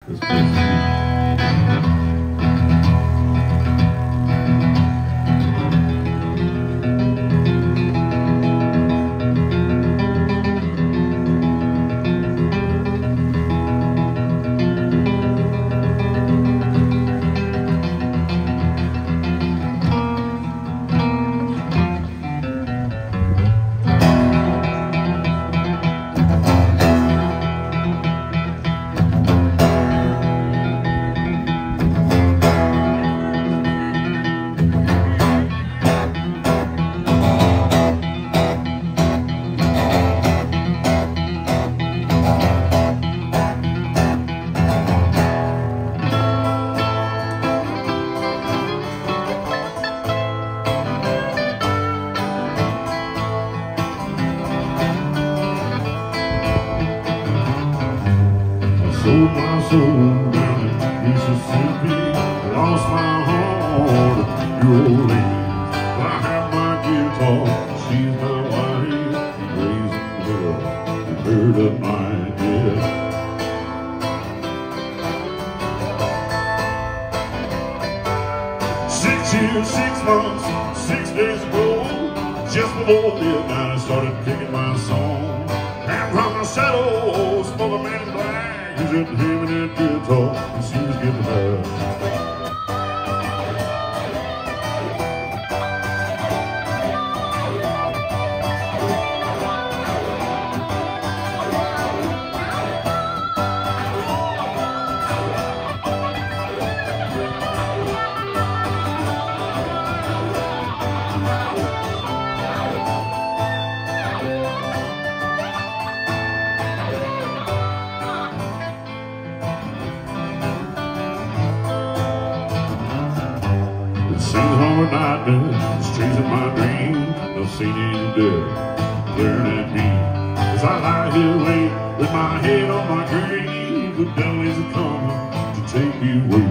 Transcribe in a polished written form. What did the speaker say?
this place to be. Sold my soul down in Mississippi, lost my heart to your old lady. But I have my guitar, she's my wife, raising hell with her at night, yeah. 6 years, 6 months, 6 days ago, just before midnight I started picking my song. And from my saddle, smoke a man in black. He's at him and that guitar, and she was getting high. Sing hard night there, streets of my dream, no seen any death glaring at me. As I lie here late with my head on my grave, the devil is a coming to take me away.